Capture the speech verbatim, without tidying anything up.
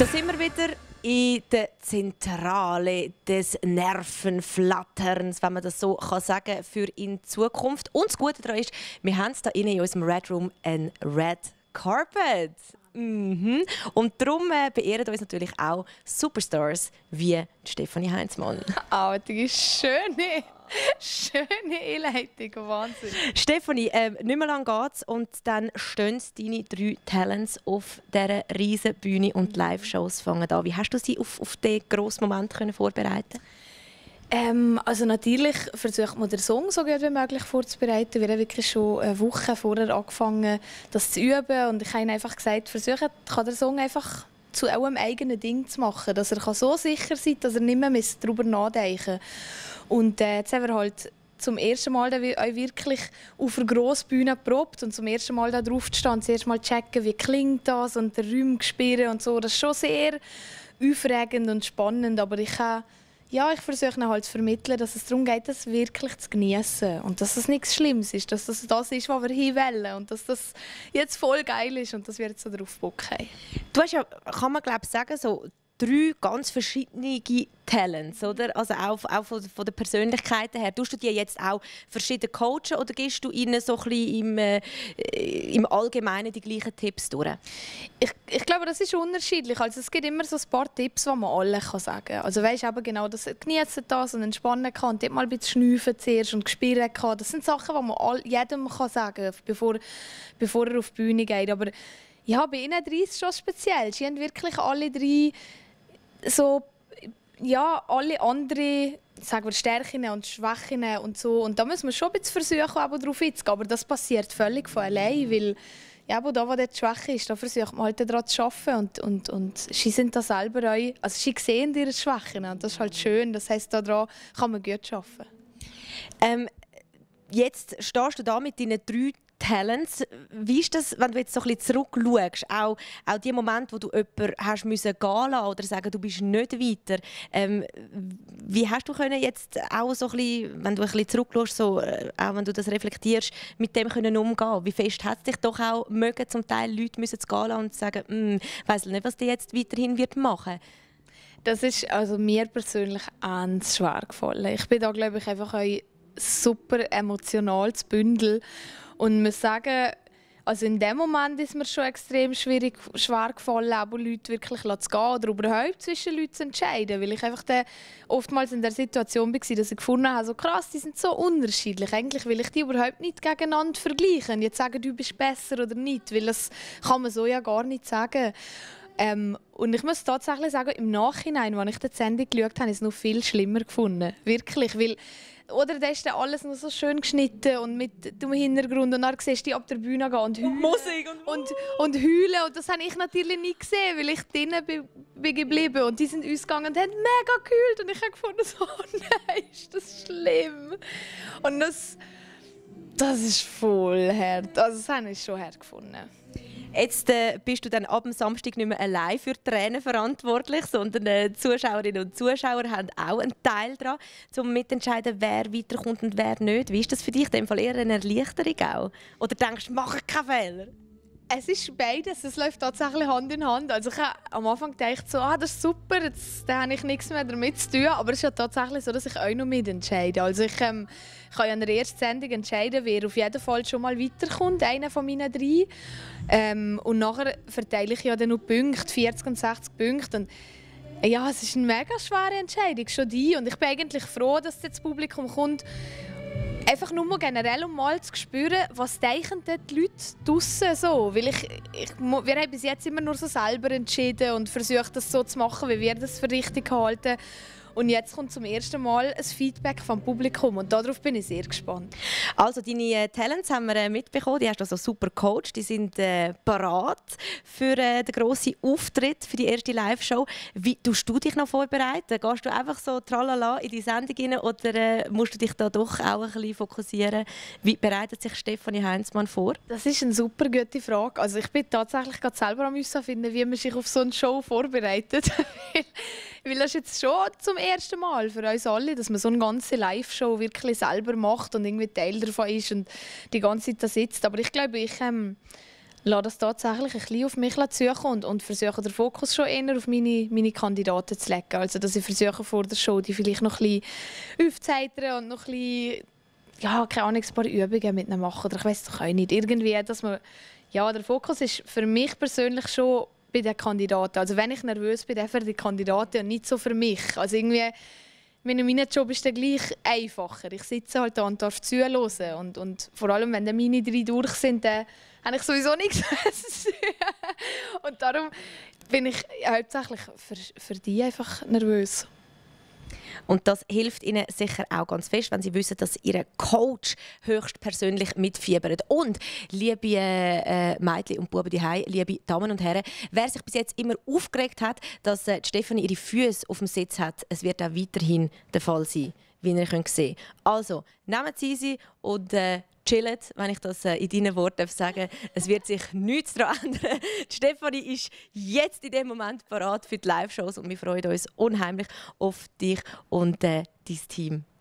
Da sind wir wieder in der Zentrale des Nervenflatterns, wenn man das so kann sagen, für in Zukunft. Und das Gute daran ist, wir haben da in unserem Red Room ein Red Carpet. Mhm. Und darum äh, beehren uns natürlich auch Superstars wie Stefanie Heinzmann. Oh, die ist schöne, schöne Einleitung, Wahnsinn. Stefanie, äh, nicht mehr lange geht's und dann stehen deine drei Talents auf dieser riesen Bühne und die Live-Shows fangen an. Wie hast du sie auf, auf diesen grossen Moment können vorbereiten? Ähm, also natürlich versucht man den Song so gut wie möglich vorzubereiten. Wir haben wirklich schon eine Woche vorher angefangen, das zu üben. Und ich habe ihnen einfach gesagt, versucht den Song einfach zu eurem eigenen Ding zu machen. Dass er so sicher sein kann, dass er nicht mehr darüber nachdenken muss. Und äh, jetzt haben wir halt zum ersten Mal wirklich auf einer grossen Bühne geprobt und zum ersten Mal da drauf zu stehen, zuerst mal checken, wie klingt das und den Räumen spüren und so. Das ist schon sehr aufregend und spannend, aber ich habe Ja, ich versuche ihnen halt zu vermitteln, dass es darum geht, das wirklich zu genießen und dass das nichts Schlimmes ist, dass das das ist, was wir hinwollen und dass das jetzt voll geil ist und dass wir jetzt so drauf Bock haben. Du hast ja, kann man glaube sagen, so drei ganz verschiedene Talents, oder? Also auch, auch von, von der Persönlichkeit her. Tust du die jetzt auch verschieden coachen oder gibst du ihnen so ein bisschen im, äh, im Allgemeinen die gleichen Tipps durch? Ich, ich glaube, das ist unterschiedlich. Also es gibt immer so ein paar Tipps, die man allen kann sagen kann. Also weißt eben genau, dass er genießen das und entspannen kann und dort mal ein bisschen schnüffeln zuerst und spüren kann. Das sind Sachen, die man all, jedem kann sagen kann, bevor, bevor er auf die Bühne geht. Aber ja, bei ihnen drei ist es schon speziell. Sie haben wirklich alle drei so, ja, alle anderen, sagen wir, Stärken und Schwächen und so. Und da müssen wir schon ein bisschen versuchen, aber darauf einzugehen. Aber das passiert völlig von allein, weil ja, aber da, wo die Schwäche ist, da versucht man halt daran zu arbeiten. Und, und, und sie sind da selber auch, also sie sehen ihre Schwächen und das ist halt schön. Das heisst, daran kann man gut arbeiten. Ähm, jetzt stehst du da mit deinen drei Talents. Wie ist das, wenn du jetzt so ein bisschen zurückschaust, auch, auch die Momente, wo du jemanden hast müssen gehen lassen oder sagen, du bist nicht weiter. Ähm, wie hast du können jetzt auch so ein bisschen, wenn du ein bisschen zurückschaust, so, äh, auch wenn du das reflektierst, mit dem können umgehen? Wie fest hat es dich doch auch mögen, zum Teil Leute müssen zu gehen lassen und sagen, ich weiss nicht, was die jetzt weiterhin wird machen? Das ist also mir persönlich ganz schwer gefallen. Ich bin da, glaube ich, einfach ein super emotionales Bündel. Und wir sagen, also in dem Moment ist mir schon extrem schwierig, schwer gefallen, aber Leute wirklich zu gehen oder überhaupt zwischen Leuten zu entscheiden. Weil ich einfach dann oftmals in der Situation war, dass ich gefunden habe, so krass, die sind so unterschiedlich. Eigentlich will ich die überhaupt nicht gegeneinander vergleichen. Jetzt sagen, du bist besser oder nicht, weil das kann man so ja gar nicht sagen. Ähm, und ich muss tatsächlich sagen, im Nachhinein, als ich die Sendung geschaut habe, habe ich es noch viel schlimmer gefunden. Wirklich, weil oder da ist dann alles noch so schön geschnitten und mit dem Hintergrund und dann siehst du die ab der Bühne gehen und heulen. Musik und, und, und heulen. Und das habe ich natürlich nicht gesehen, weil ich drinnen bin geblieben. Und die sind uns gegangen und haben mega geheult. Und ich habe gefunden, so, oh nein, ist das schlimm. Und das, das ist voll hart. Also das habe ich schon hart gefunden. Jetzt äh, bist du dann ab dem Samstag nicht mehr allein für die Tränen verantwortlich, sondern äh, die Zuschauerinnen und Zuschauer haben auch einen Teil daran, um mitzuentscheiden, wer weiterkommt und wer nicht. Wie ist das für dich? In dem Fall eher eine Erleichterung auch? Oder denkst du, mach keinen Fehler? Es ist beides, es läuft tatsächlich Hand in Hand. Also ich habe am Anfang gedacht, so, ah, das ist super, jetzt da habe ich nichts mehr damit zu tun. Aber es ist ja tatsächlich so, dass ich auch noch mitentscheide. Also ich ähm, kann ja in der ersten Sendung entscheiden, wer auf jeden Fall schon mal weiterkommt, einer von meinen drei. Ähm, und nachher verteile ich ja dann noch Punkte, vierzig und sechzig Punkte. Und ja, es ist eine mega schwere Entscheidung, schon die. Und ich bin eigentlich froh, dass das Publikum kommt. Einfach nur mal generell, um mal zu spüren, was denken die Leute draussen so. Weil ich, ich, wir haben bis jetzt immer nur so selber entschieden und versucht, das so zu machen, wie wir das für richtig halten. Und jetzt kommt zum ersten Mal ein Feedback vom Publikum und darauf bin ich sehr gespannt. Also deine Talents haben wir äh, mitbekommen, die hast du also super gecoacht, die sind äh, parat für äh, den grossen Auftritt, für die erste Live-Show. Wie tust du dich noch vorbereiten? Gehst du einfach so tralala in die Sendung rein oder äh, musst du dich da doch auch ein bisschen fokussieren? Wie bereitet sich Stefanie Heinzmann vor? Das ist eine super gute Frage. Also ich bin tatsächlich gerade selber am finden, wie man sich auf so eine Show vorbereitet. Weil das ist jetzt schon zum ersten Mal für uns alle, dass man so eine ganze Live-Show wirklich selber macht und irgendwie Teil davon ist und die ganze Zeit da sitzt. Aber ich glaube, ich, ähm, lasse das tatsächlich ein bisschen auf mich zukommen und, und versuche den Fokus schon eher auf meine, meine Kandidaten zu legen. Also, dass ich versuche vor der Show die vielleicht noch ein bisschen aufzuheitern und noch ein bisschen, ja, keine Ahnung, ein paar Übungen mit ihnen machen. Oder ich weiss doch auch nicht. Irgendwie, dass man, ja, der Fokus ist für mich persönlich schon bei den Kandidaten. Also wenn ich nervös bin, dann für die Kandidaten und nicht so für mich. Also irgendwie, mein Job ist dann gleich einfacher. Ich sitze halt da und darf zuhören. Und, und vor allem, wenn dann meine drei durch sind, dann habe ich sowieso nichts zu tun. Und darum bin ich hauptsächlich für, für die einfach nervös. Und das hilft ihnen sicher auch ganz fest, wenn sie wissen, dass ihr Coach höchstpersönlich mitfiebert. Und liebe äh, Mädchen und Buben daheim, liebe Damen und Herren, wer sich bis jetzt immer aufgeregt hat, dass äh, Stefanie ihre Füße auf dem Sitz hat, es wird auch weiterhin der Fall sein, wie ihr könnt sehen. Also, nehmt sie sie und äh, chillt, wenn ich das äh, in deinen Worten sagen darf. Es wird sich nichts daran ändern. Die Stefanie ist jetzt in dem Moment bereit für die Live-Shows und wir freuen uns unheimlich auf dich und äh, dein Team.